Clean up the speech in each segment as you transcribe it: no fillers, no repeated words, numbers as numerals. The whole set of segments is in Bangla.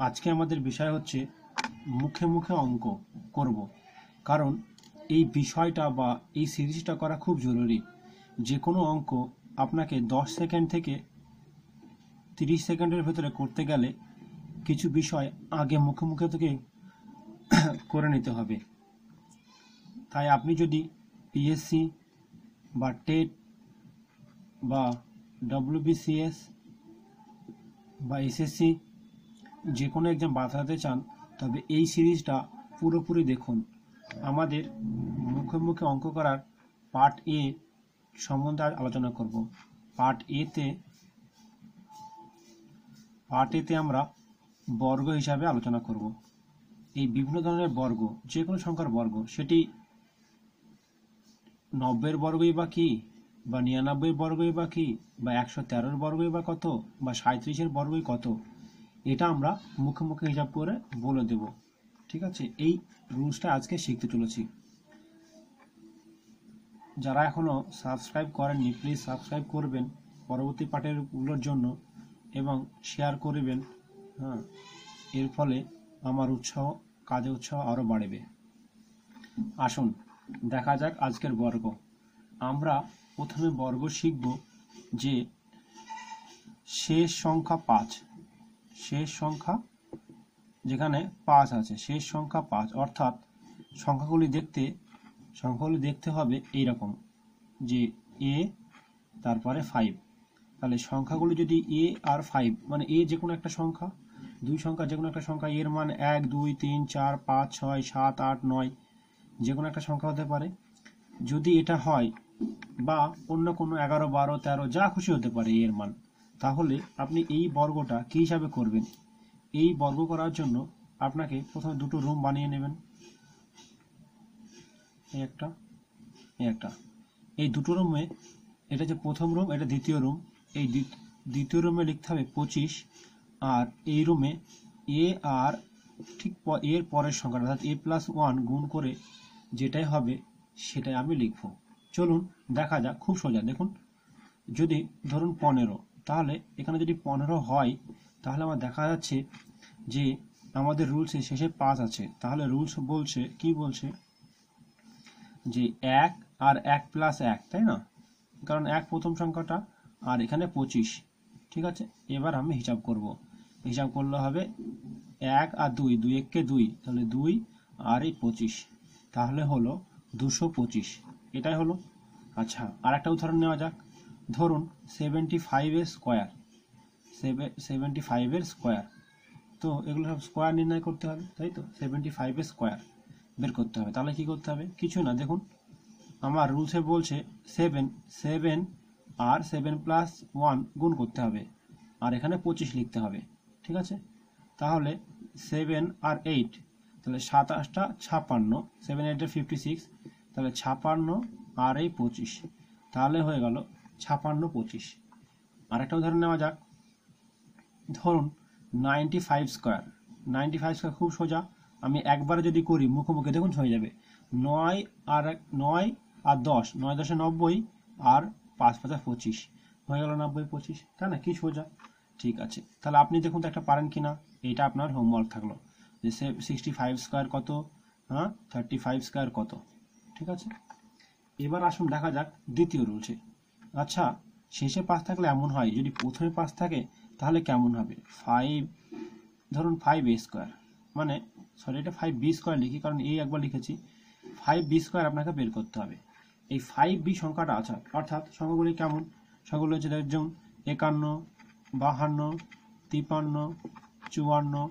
আজকে আমাদের বিষয় হচ্ছে মুখে মুখে অঙ্ক করব, কারণ এই বিষয়টা বা এই সিরিজটা করা খুব জরুরি। যে কোনো অঙ্ক আপনাকে 10 সেকেন্ড থেকে 30 সেকেন্ডের ভেতরে করতে গেলে কিছু বিষয় আগে মুখে মুখে থেকে করে নিতে হবে। তাই আপনি যদি পিএসসি বা টেট বা ডব্লিউবিসিএস বা এসএসসি যে কোনো এক্সাম বাঁচাতে চান, তবে এই সিরিজটা পুরোপুরি দেখুন। আমাদের মুখে মুখে অঙ্ক করার পার্ট এ সম্বন্ধে আলোচনা করব। পার্ট এতে আমরা বর্গ হিসাবে আলোচনা করব। এই বিভিন্ন ধরনের বর্গ, যে কোনো সংখ্যার বর্গ, সেটি 90-এর বর্গই বা কি, বা 99-এর বর্গই বা কি, বা 113-এর বর্গই বা কত, বা 37-এর বর্গই কত, এটা আমরা মুখে মুখে হিসাব করে বলে দেব। ঠিক আছে, এই রুলসটা আজকে শিখতে চলেছি। যারা এখনো সাবস্ক্রাইব করেননি, প্লিজ সাবস্ক্রাইব করবেন পরবর্তী পাঠেরগুলোর জন্য এবং শেয়ার করবেন। হ্যাঁ, এর ফলে আমার কাজে উৎসাহ আরও বাড়বে। আসুন দেখা যাক আজকের বর্গ। আমরা প্রথমে বর্গ শিখব যে শেষ সংখ্যা 5, শেষ সংখ্যা যেখানে 5 আছে, শেষ সংখ্যা 5, অর্থাৎ সংখ্যাগুলি দেখতে হবে এইরকম, যে a তারপরে 5। তাহলে সংখ্যাগুলি যদি a আর 5, মানে a যে কোনো একটা সংখ্যা, দুই সংখ্যা যে কোনো একটা সংখ্যা, এর মান 1 2 3 4 5 6 7 8 9, যে কোনো একটা সংখ্যা হতে পারে। যদি এটা হয় বা অন্য কোনো 11 12 13 যা খুশি হতে পারে এর মান, তাহলে আপনি এই বর্গটা কি হিসাবে করবেন? এই বর্গ করার জন্য আপনাকে প্রথমে দুটো রুম বানিয়ে নেবেন, এই দুটো রুমে, এটা যে প্রথম রুম, এটা দ্বিতীয় রুম, এই দ্বিতীয় রুমে লিখতে হবে 25, আর এই রুমে এ আর ঠিক এর পরের সংখ্যা অর্থাৎ a+1 গুণ করে যেটাই হবে সেটাই আমি লিখব। চলুন দেখা যাক, খুব সোজা। দেখুন, যদি ধরুন 15, তাহলে এখানে যদি 15 হয়, তাহলে আমার দেখা যাচ্ছে যে আমাদের রুলসে শেষে 5 আছে। তাহলে রুলস বলছে, কি বলছে, যে 1 আর 1+1, তাই না? কারণ 1 প্রথম সংখ্যাটা, আর এখানে 25। ঠিক আছে, এবার আমি হিসাব করব। হিসাব করলে হবে 1 আর 2, 2 1 2, তাহলে 2 আর এই 25, তাহলে হলো 225। এটাই হলো। আচ্ছা, আর একটা উদাহরণ নেওয়া যাক। ধরুন 75-এর স্কোয়ার, 75-এর স্কোয়ার, তো এগুলো সব স্কোয়ার নির্ণয় করতে হবে, তাই তো? 75-এর স্কোয়ার বের করতে হবে। তাহলে কি করতে হবে? কিছু না, দেখুন আমার রুলসে বলছে 7 আর 7+1 গুণ করতে হবে, আর এখানে 25 লিখতে হবে। ঠিক আছে, তাহলে 7 আর 8, তাহলে 7 8টা 56, 7 8 56, তাহলে 56 আর এই 25, তাহলে হয়ে গেল 56 25। আর একটা উদাহরণ নেওয়া যাক। ধরুন 95 স্কোয়ার, 95 স্কোয়ার খুব সোজা। আমি একবারে যদি করি মুখোমুখি, দেখুন হয়ে যাবে 9 আর 10, 9 10 90, আর 5 5 25, হয়ে গেল 90 25, তাই না? কি সোজা। ঠিক আছে, তাহলে আপনি দেখুন তো একটা পারেন কিনা, এইটা আপনার হোমওয়ার্ক থাকলো, যে 65 স্কোয়ার কত, 35 স্কোয়ার কত। ঠিক আছে, এবার আসুন দেখা যাক দ্বিতীয় রুলসে। আচ্ছা, শেষে 5 থাকলে এমন হয়, যদি প্রথমে 5 থাকে তাহলে কেমন হবে? 5, ধরুন 5a স্কোয়ার, মানে সরি, এটা 5b স্কোয়ার লিখি, কারণ এই একবার লিখেছি। 5b স্কোয়ার আপনাকে বের করতে হবে। এই 5b সংখ্যাটা আছে, অর্থাৎ সংখ্যাগুলি কেমন? সংখ্যাগুলি হচ্ছে যেমন 51 52 53 54,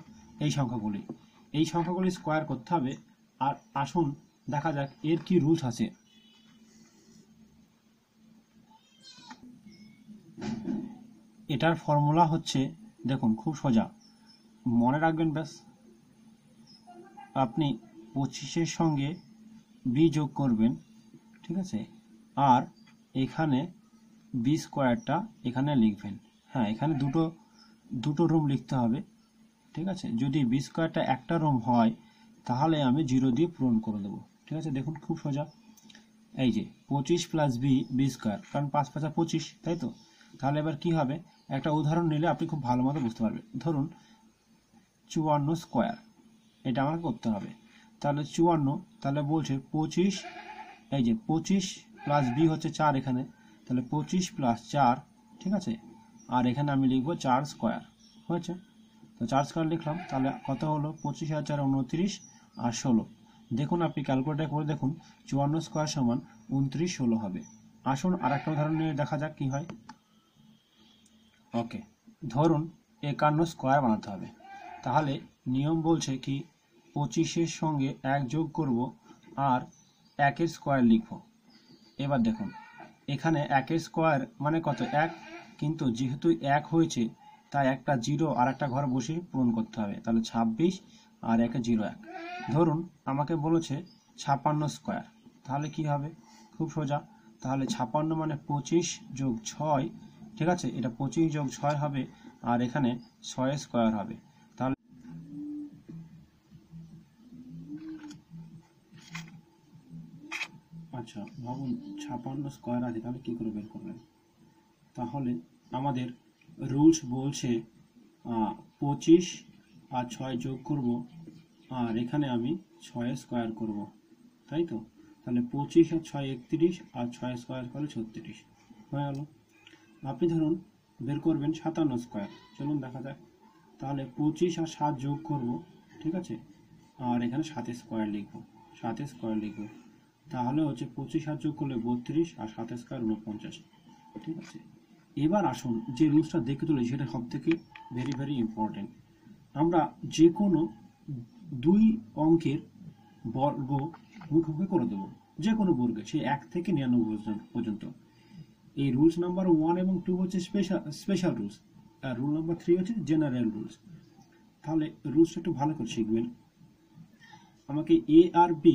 এই সংখ্যাগুলি স্কোয়ার করতে হবে। আর আসুন দেখা যাক এর কি রুলস আছে। এটার ফর্মুলা হচ্ছে, দেখুন খুব সোজা, মনে রাখবেন ব্যাস। আপনি 25-এর সঙ্গে b যোগ করবেন, ঠিক আছে, আর এখানে b স্কোয়ারটা এখানে লিখবেন। হ্যাঁ, এখানে দুটো রুম লিখতে হবে। ঠিক আছে, যদি b স্কোয়ারটা একটা রুম হয়, তাহলে আমি 0 দিয়ে পূরণ করে দেবো। ঠিক আছে, দেখুন খুব সোজা। এই যে 25 + b স্কোয়ার, কারণ 5 5 25, তাই তো? তাহলে এবার কি হবে, একটা উদাহরণ নিলে আপনি খুব ভালো মতো বুঝতে পারবেন। ধরুন 54 স্কোয়ার, এটা আমাকে করতে হবে। তাহলে 54, তাহলে বলছে 25, এই যে 25 প্লাস বি হচ্ছে 4 এখানে, তাহলে 25 প্লাস 4, ঠিক আছে, আর এখানে আমি লিখবো 4 স্কোয়ার, হয়েছে। তো 4 স্কোয়ার লিখলাম, তাহলে কত হলো 25 আর 4 29 আর 16। দেখুন আপনি ক্যালকুলেটর করে দেখুন 54 স্কোয়ার সমান 29 16 হবে। আসুন আর একটা উদাহরণ নিয়ে দেখা যাক কি হয়। ওকে, ধরুন 51 স্কোয়ার বানাতে হবে। তাহলে নিয়ম বলছে কি 25-এর সঙ্গে 1 যোগ করব আর 1-এর স্কোয়ার লিখব। এবার দেখুন এখানে 1-এর স্কোয়ার মানে কত 1, কিন্তু যেহেতু 1 হয়েছে তাই একটা 0 আর একটা ঘর বসে পূরণ করতে হবে। তাহলে 26 আর 1-এ 0 1। ধরুন আমাকে বলেছে 56 স্কোয়ার, তাহলে কি হবে? খুব সোজা। তাহলে 56 মানে 25 যোগ 6, ঠিক আছে, এটা 25 যোগ 6 হবে, আর এখানে 6 স্কোয়ার হবে। তাহলে আচ্ছা ভাবুন 56 স্কোয়ার আছে, তাহলে কি করে বের করবেন? তাহলে আমাদের রুলস বলছে 25 আর 6 যোগ করব, আর এখানে আমি 6 স্কোয়ার করব, তাই তো। তাহলে 25 আর 6 31, আর 6 স্কোয়ার করলে 36 হয়ে গেল। আপনি ধরুন বের করবেন 57 স্কোয়ার, চলুন দেখা যাক। তাহলে 25 আর 7 যোগ করব, ঠিক আছে, আর এখানে 7 স্কোয়ার লিখব, 7 স্কোয়ার লিখব। তাহলে হচ্ছে 25 আর যোগ করলে 32, আর 7 স্কোয়ার 49, ঠিক আছে। এবার আসুন যে রুলসটা দেখে তুলে সেটা সব থেকে ভেরি ভেরি ইম্পর্টেন্ট। আমরা যে কোনো 2 অঙ্কের বর্গ মুখোমুখি করে দেবো, যে কোনো বর্গে, সে 1 থেকে 99 পর্যন্ত। এই রুলস নাম্বার 1 এবং 2 হচ্ছে স্পেশাল রুলস, আর রুল নাম্বার 3 হচ্ছে জেনারেল রুলস। তাহলে রুলসটা একটু ভালো করে শিখবেন। আমাকে এ আর বি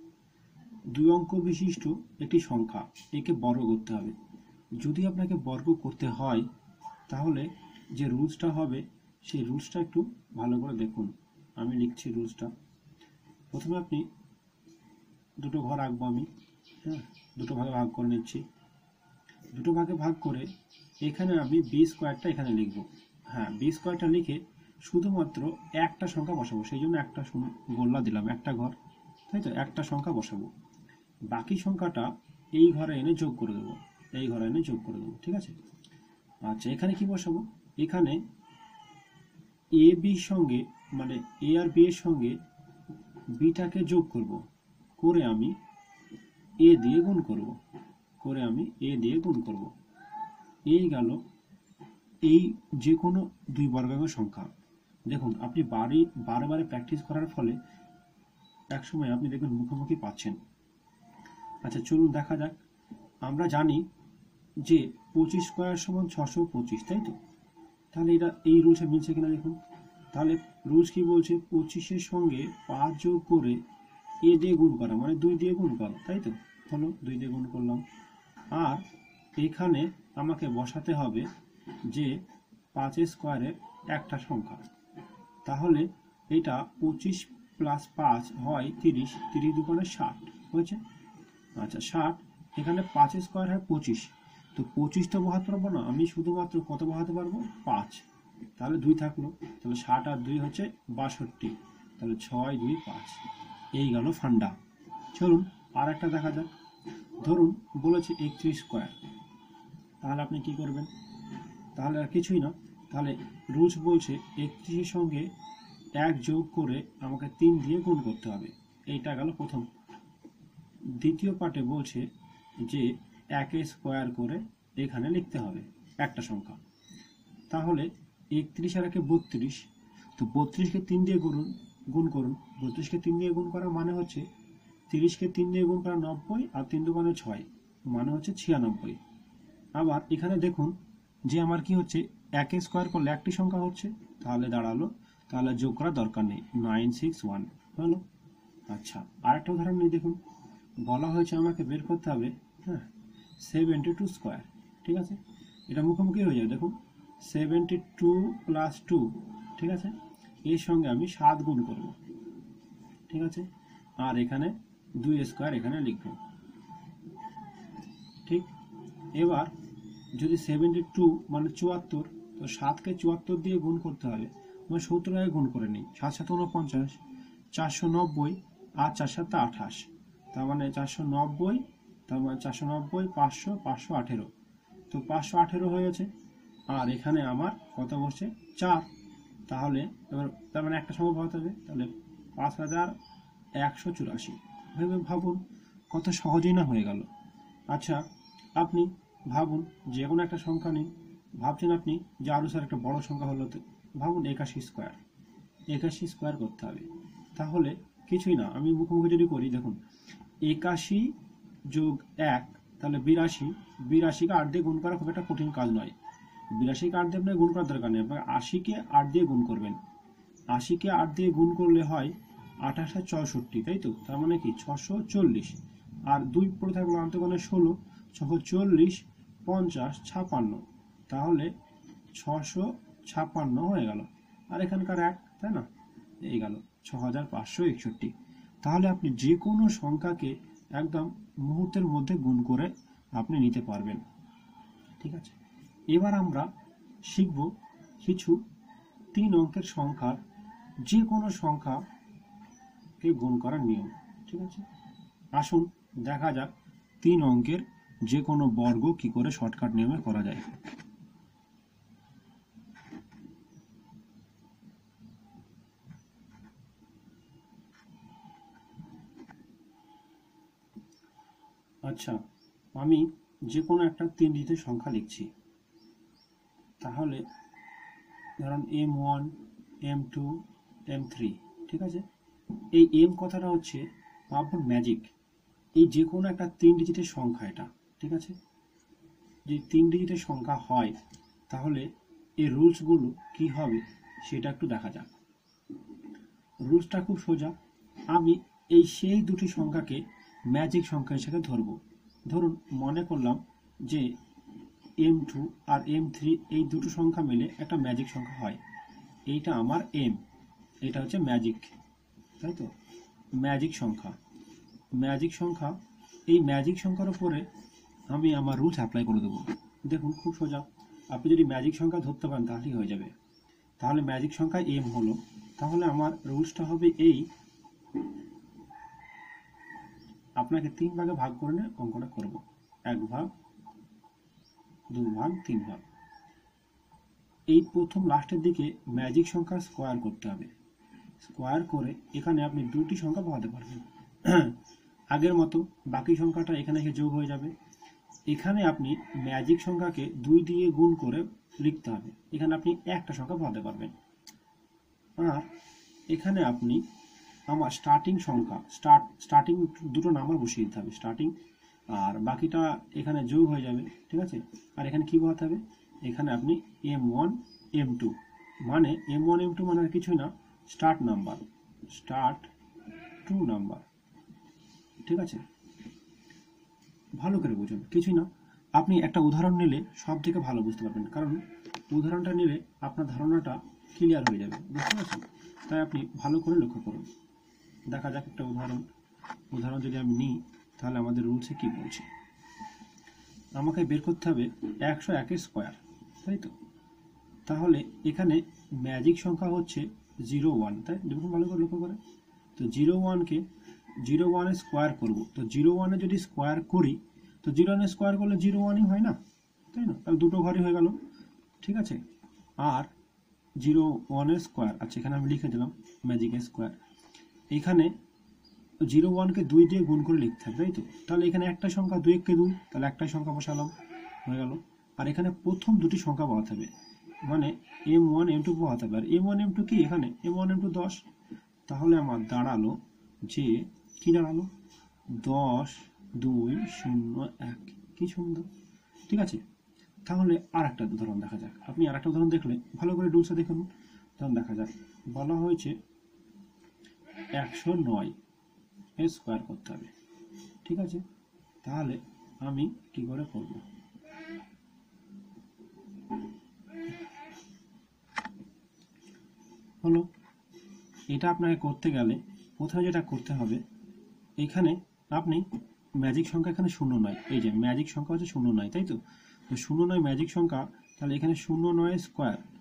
2 অঙ্ক বিশিষ্ট একটি সংখ্যা, একে বর্গ করতে হবে। যদি আপনাকে বর্গ করতে হয় তাহলে যে রুলসটা হবে সেই রুলসটা একটু ভালো করে দেখুন। আমি লিখছি রুলসটা। প্রথমে আপনি দুটো ঘর আঁকবো আমি, হ্যাঁ, দুটো ভাগে ভাগ করে নিচ্ছি। দুটো ভাগে ভাগ করে এখানে আমি বি স্কোয়ারটা এখানে লিখব। হ্যাঁ, বি স্কোয়ারটা লিখে শুধুমাত্র একটা সংখ্যা বসাবো, সেই জন্য একটা গোল্লা দিলাম, একটা ঘর, তাই তো, একটা সংখ্যা বসাবো। বাকি সংখ্যাটা এই ঘরে এনে যোগ করে দেবো, এই ঘরে এনে যোগ করে দেবো, ঠিক আছে। আচ্ছা, এখানে কি বসাবো? এখানে এ বির সঙ্গে, মানে এ আর বি এর সঙ্গে বিটাকে যোগ করব, করে আমি এ দিয়ে গুণ করব, করে আমি এ দিয়ে গুণ করব। এই গেল এই যে কোনো 2 বর্গাকার সংখ্যা। দেখুন আপনি বারে বারে প্র্যাকটিস করার ফলে একসময় আপনি দেখবেন মুখোমুখি পাচ্ছেন। আচ্ছা চলুন দেখা যাক। আমরা জানি যে 25 স্কোয়ার সমান 625, তাই তো। তাহলে এটা এই রুলসে মিলছে কিনা দেখুন। তাহলে রুলস কি বলছে? 25-এর সঙ্গে 5 যোগ করে এ দিয়ে গুণ করা, মানে 2 দিয়ে গুণ করা, তাই তো। হলো 2 দিয়ে গুণ করলাম। আর এখানে আমাকে বসাতে হবে যে 5 স্কোয়ারের একটা সংখ্যা। তাহলে এটা 25 প্লাস 5 হয় 30, 30 দুগুণে 60 হয়েছে। আচ্ছা 60, এখানে 5 স্কোয়ার হয় 25, তো 25 তো বসাতে পারবো না, আমি শুধুমাত্র কত বসাতে পারবো? 5। তাহলে 2 থাকলো, তাহলে 60 আর 2 হচ্ছে 62, তাহলে 6 2 5। এই গেল ফান্ডা। চলুন আর একটা দেখা যাক। ধরুন বলেছে 31 স্কোয়ার, তাহলে আপনি কি করবেন? তাহলে আর কিছুই না, তাহলে রুলস বলছে 31-এর সঙ্গে 1 যোগ করে আমাকে 3 দিয়ে গুণ করতে হবে। এইটা গেল প্রথম। দ্বিতীয় পার্টে বলছে যে 1 স্কোয়ার করে এখানে লিখতে হবে একটা সংখ্যা। তাহলে 31 আর 1 32, তো 32-কে 3 দিয়ে গুণ করুন। 32-কে 3 দিয়ে গুণ করা মানে হচ্ছে 30-কে 3 দিয়ে গুণ করা 90, আর 3 দুগুণে 6 মানে হচ্ছে 96। আবার এখানে দেখুন যে আমার কি হচ্ছে, 1 স্কোয়ার করলে একটি সংখ্যা হচ্ছে, তাহলে দাঁড়ালো, তাহলে যোগ করার দরকার নেই, 961 হলো। আচ্ছা আর একটা উদাহরণ নিয়ে দেখুন। বলা হয়েছে আমাকে বের করতে হবে, হ্যাঁ, 72 স্কোয়ার, ঠিক আছে। এটা মুখোমুখি হয়ে যাবে, দেখুন 72 প্লাস 2, ঠিক আছে, এর সঙ্গে আমি 7 গুণ করব, ঠিক আছে, আর এখানে 2 স্কোয়ার এখানে লিখব, ঠিক। এবার যদি 72 মানে 74, তো 7-কে 74 দিয়ে গুণ করতে হবে, আমি 70 আগে গুণ করে নিই। 7 7 49, 490 আর 4 7 28, তার মানে 490, তার মানে 490, 500, 518, তো 518 হয়ে গেছে। আর এখানে আমার কত বসছে 4, তাহলে এবার তার মানে একটা সংখ্যা বসাতে হবে, তাহলে 5184 ভেবে ভাবুন কত সহজেই না হয়ে গেল। আচ্ছা আপনি ভাবুন যে কোনো একটা সংখ্যা নিন, ভাবছেন আপনি যে আরও স্যার একটা বড় সংখ্যা হলো, তো ভাবুন 81 স্কোয়ার, 81 স্কোয়ার করতে হবে। তাহলে কিছুই না, আমি মুখোমুখি যদি করি, দেখুন 81 যোগ 1 তাহলে 82, 82কে 8 দিয়ে গুণ করা খুব একটা কঠিন কাজ নয়। 82কে 8 দিয়ে আপনার গুণ করার দরকার নেই, আপনার 80কে 8 দিয়ে গুণ করবেন। 80কে 8 দিয়ে গুণ করলে হয় 2864, তাই তো, তার মানে কি 640, আর 2 পড়ে থাকলো আন্তঃগণে 16, 640, 50, 56, তাহলে 656 হয়ে গেল। আর এখানকার 1, তাই না, এই গেল 6561। তাহলে আপনি যে কোনো সংখ্যাকে একদম মুহূর্তের মধ্যে গুণ করে আপনি নিতে পারবেন। ঠিক আছে, এবার আমরা শিখব কিছু 3 অঙ্কের সংখ্যার যে কোনো সংখ্যাকে গুণ করার নিয়ম। ঠিক আছে, আসুন দেখা যাক 3 অঙ্কের যে কোনো বর্গ কি করে শর্টকাট নিয়মে করা যায়। আচ্ছা, আমি যে কোনো একটা 3 ডিজিটের সংখ্যা লিখছি। তাহলে ধরুন M1, M2, M3, ঠিক আছে। এই M কথাটা হচ্ছে ভাবুন ম্যাজিক, এই যে কোনো একটা 3 ডিজিটের সংখ্যা এটা, ঠিক আছে। যে 3 ডিজিটের সংখ্যা হয় তাহলে এই রুলসগুলো কি হবে সেটা একটু দেখা যাক। রুলসটা খুব সোজা, আমি এই সেই দুটি সংখ্যাকে ম্যাজিক সংখ্যা হিসেবে ধরব। ধরুন মনে করলাম যে M2 আর M3 এই দুটো সংখ্যা মিলে একটা ম্যাজিক সংখ্যা হয়, এইটা আমার M, এটা হচ্ছে ম্যাজিক, তাই তো, ম্যাজিক সংখ্যা। ম্যাজিক সংখ্যা, এই ম্যাজিক সংখ্যার উপরে আমি আমার রুলস অ্যাপ্লাই করে দেবো। দেখুন খুব সোজা, আপনি যদি ম্যাজিক সংখ্যা ধরতে পারেন তাহলেই হয়ে যাবে। তাহলে ম্যাজিক সংখ্যা M হলো, তাহলে আমার রুলসটা হবে এই, আপনাকে 3 ভাগে ভাগ করে নিয়ে অঙ্কটা করব। 1 ভাগ, 2 ভাগ, 3 ভাগ। এই প্রথম লাস্টের দিকে ম্যাজিক সংখ্যা স্কোয়ার করতে হবে। স্কোয়ার করে এখানে আপনি দুটি সংখ্যা বসাতে পারবেন। আগের মতো বাকি সংখ্যাটা এখানে এসে যোগ হয়ে যাবে। এখানে আপনি ম্যাজিক সংখ্যাকে 2 দিয়ে গুণ করে লিখতে হবে, এখানে আপনি একটা সংখ্যা বসাতে পারবেন। আর এখানে আপনি আমার স্টার্টিং সংখ্যা, স্টার্টিং দুটো নাম্বার বসিয়ে দিতে হবে, স্টার্টিং, আর বাকিটা এখানে যোগ হয়ে যাবে, ঠিক আছে। আর এখানে কি বসাতে হবে, এখানে আপনি M1, M2, মানে M1, M2 মানে আর কিছুই না, start number, start two number, ঠিক আছে। ভালো করে বুঝুন, কিছুই না, আপনি একটা উদাহরণ নিলে সব থেকে ভালো বুঝতে পারবেন, কারণ উদাহরণটা নিলে আপনার ধারণাটা ক্লিয়ার হয়ে যাবে, বুঝতে পারছেন। তাই আপনি ভালো করে লক্ষ্য করুন। দেখা যাক একটা উদাহরণ যদি আমি নিই, তাহলে আমাদের রুলসে কি বলছে। আমাকে বের করতে হবে 101 স্কোয়ার, তাই তো। তাহলে এখানে ম্যাজিক সংখ্যা হচ্ছে 01, তাই দেখুন ভালো করে লক্ষ্য করে। তো 01কে 01 স্কোয়ার করব, তো 01 যদি স্কোয়ার করি, তো 01 স্কোয়ার করলে 01ই হয় না, তাই না, তাহলে দুটো ঘরই হয়ে গেল, ঠিক আছে। আর 01 স্কোয়ার, আচ্ছা এখানে আমি লিখে দিলাম ম্যাজিক স্কোয়ার। এখানে 01কে 2 দিয়ে গুণ করে লিখতে হবে, তাই তো। তাহলে এখানে একটা সংখ্যা 2 কে 2, তাহলে একটাই সংখ্যা বসালাম, হয়ে গেল। আর এখানে প্রথম দুটি সংখ্যা বসাতে হবে, মানে M1, M2 বসাতে হবে। আর M1, M2 কি, এখানে M1, M2 10, তাহলে আমার দাঁড়ালো যে কি দাঁড়ালো 10, 2, 0, 1, কি সুন্দর, ঠিক আছে। তাহলে আর একটা উদাহরণ দেখা যাক। আপনি আর একটা উদাহরণ দেখলে ভালো করে রুলসটা দেখুন। তখন দেখা যাক, বলা হয়েছে 109 স্কোয়ার করতে হবে, ঠিক আছে। তাহলে আমি কি করে করব, হলো এটা আপনাকে করতে গেলে প্রথমে যেটা করতে হবে, এখানে আপনি ম্যাজিক সংখ্যা এখানে 0 নয়, এই যে ম্যাজিক সংখ্যা হচ্ছে 0 নয়, তাই তো। তো 0 নয় ম্যাজিক সংখ্যা, তাহলে এখানে 09 স্কোয়ার,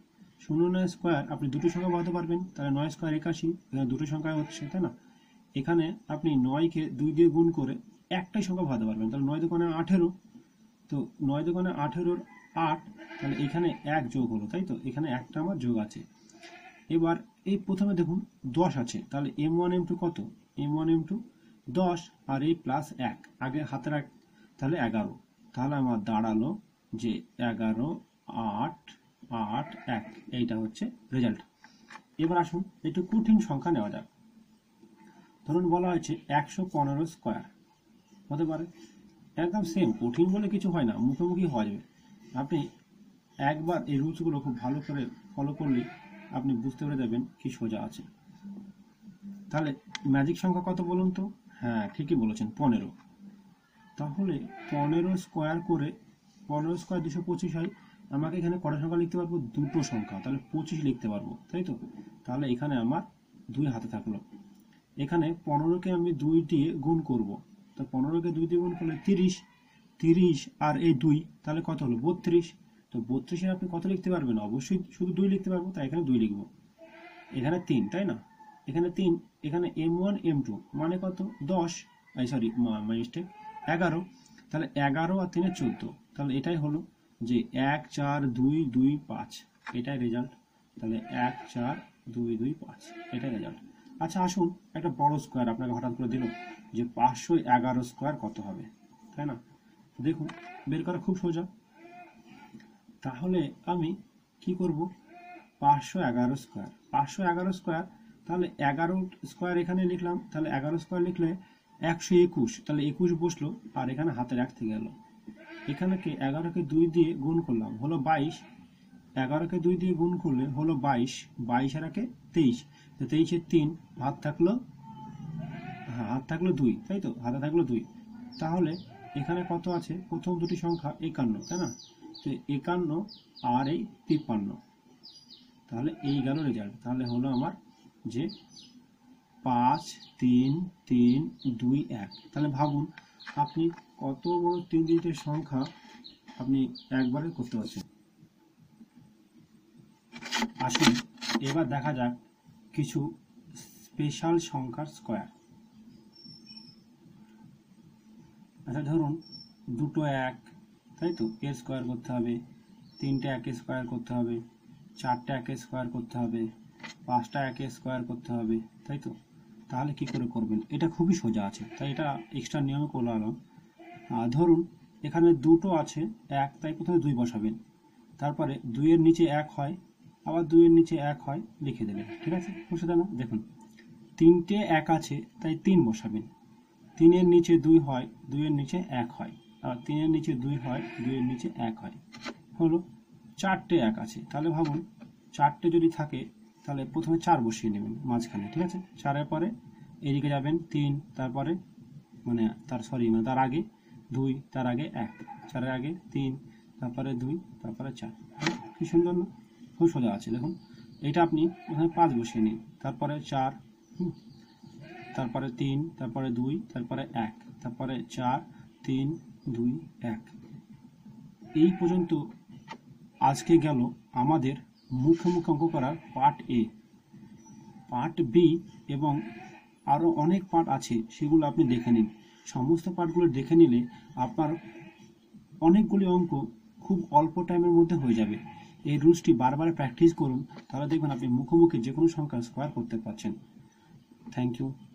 09 স্কোয়ার আপনি দুটো সংখ্যা বানাতে পারবেন, তাহলে 9 স্কোয়ার 81, এখানে দুটো সংখ্যা হচ্ছে, তাই না? এখানে আপনি 9কে 2 দিয়ে গুণ করে একটাই সংখ্যা ভাঙতে পারবেন, তাহলে 9 দোকানে 18, তো 9 দোকানে 18 8, তাহলে এখানে 1 যোগ হলো, তাই তো? এখানে একটা আমার যোগ আছে। এবার এই প্রথমে দেখুন 10 আছে, তাহলে m1 m2 কত? m1 m2 10 আর এই প্লাস 1 আগে হাতে রাখ, তাহলে 11, তাহলে আমার দাঁড়ালো যে 11 8 8 1, এইটা হচ্ছে রেজাল্ট। এবার আসুন একটু কঠিন সংখ্যা নেওয়া যাক। ধরুন বলা হয়েছে 115 স্কোয়ার হতে পারে, একদম সেম, কঠিন বলে কিছু হয় না, মুখোমুখি হওয়া যাবে। আপনি একবার এই রুলসগুলো খুব ভালো করে ফলো করলে আপনি বুঝতে পেরে যাবেন কি সোজা আছে। তাহলে ম্যাজিক সংখ্যা কত বলুন তো? হ্যাঁ ঠিকই বলেছেন, 15। তাহলে 15 স্কোয়ার করে 15 স্কোয়ার 225 হয়। আমাকে এখানে কটা সংখ্যা লিখতে পারবো? দুটো সংখ্যা, তাহলে 25 লিখতে পারবো, তাই তো? তাহলে এখানে আমার 2 হাতে থাকলো। এখানে 15কে আমি 2 দিয়ে গুণ করব, তো 15কে 2 দিয়ে গুণ করলে 30, 30 আর এই 2, তাহলে কত হলো? 32। তো 32-এর আপনি কত লিখতে পারবেন? অবশ্যই শুধু 2 লিখতে পারবো, তাই এখানে 2 লিখবো। এখানে 3, তাই না? এখানে 3, এখানে m1 m2 মানে কত? 10, সরি মিস্টেক, 11, তাহলে 11 আর 3 14, তাহলে এটাই হলো যে 1 4 2 2 5, এটাই রেজাল্ট। তাহলে 1 4 2 2 5, এটাই রেজাল্ট। আচ্ছা আসুন একটা বড় স্কোয়ার আপনাকে হঠাৎ করে দিল যে 511 স্কোয়ার কত হবে, তাই না? দেখুন বের করা খুব সোজা। তাহলে আমি কি করব? 511 স্কোয়ার, 511 স্কোয়ার, তাহলে 11 স্কোয়ার এখানে লিখলাম, তাহলে 11 স্কোয়ার লিখলে 121, তাহলে 21 বসলো, আর এখানে হাতের 1 থেকে গেল। এখানেকে 11কে 2 দিয়ে গুণ করলাম, হলো 22, 11কে 2 দিয়ে গুণ করলে হলো 22, 22 আর 1 23, তো 23-এর 3 হাত থাকলো, হ্যাঁ হাত থাকলো 2, তাই তো? হাতে থাকলো 2। তাহলে এখানে কত আছে? প্রথম দুটি সংখ্যা 51, তাই না? তো 51 আর এই 53, তাহলে এই গেল রেজাল্ট। তাহলে হলো আমার যে 5 3 3 2 1। তাহলে ভাবুন আপনি কত বড় 3 ডিজিটের সংখ্যা আপনি একবারে করতে পারছেন। আসুন এবার দেখা যাক কিছু স্পেশাল সংখ্যার স্কোয়ার। আচ্ছা ধরুন দুটো 1, তাই তো? এর স্কোয়ার করতে হবে, 3টে 1 স্কোয়ার করতে হবে, 4টে 1 স্কোয়ার করতে হবে, 5টা 1 স্কোয়ার করতে হবে, তাই তো? তাহলে কি করে করবেন? এটা খুবই সোজা আছে, তাই এটা এক্সট্রা নিয়মে করলাম। ধরুন এখানে দুটো আছে 1, তাই প্রথমে 2 বসাবেন, তারপরে 2 এর নিচে 1 হয়, আবার 2 এর নিচে 1 হয়, লিখে দেবেন, ঠিক আছে? খুব সোজা না? দেখুন 3টে 1 আছে, তাই 3 বসাবেন, 3 এর নিচে 2 হয়, 2 এর নিচে 1 হয়, আর 3 এর নিচে 2 হয়, 2 এর নিচে 1 হয়, হলো 4টে 1 আছে। তাহলে ভাবুন 4টে যদি থাকে তাহলে প্রথমে 4 বসিয়ে নেবেন মাঝখানে, ঠিক আছে? 4-এর পরে এদিকে যাবেন 3, তারপরে মানে তার আগে 2, তার আগে 1, 4-এর আগে 3, তারপরে 2, তারপরে 4। কি সুন্দর না? খুব সোজা আছে। দেখুন এটা আপনি এখানে 5 বসিয়ে নিন, তারপরে 4, তারপরে 3, তারপরে 2, তারপরে 1, তারপরে 4 3 2 1। এই পর্যন্ত আজকে গেল আমাদের মুখে মুখে অঙ্ক করার পার্ট এ। পার্ট বি এবং আরও অনেক পার্ট আছে, সেগুলো আপনি দেখে নিন। সমস্ত পার্টগুলো দেখে নিলে আপনার অনেকগুলি অঙ্ক খুব অল্প টাইমের মধ্যে হয়ে যাবে। এই রুলসটি বারবার প্র্যাকটিস করুন, তাহলে দেখবেন আপনি মুখোমুখি যে কোনো সংখ্যার স্কোয়ার করতে পারছেন। Thank you.